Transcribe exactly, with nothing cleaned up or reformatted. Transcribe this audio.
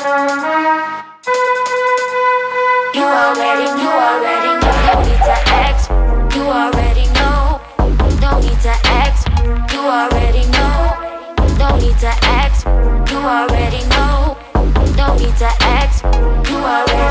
You already, you already know. No need to ask. You already know. No need to ask. You already know. No need to ask. You already know. No need to ask. You already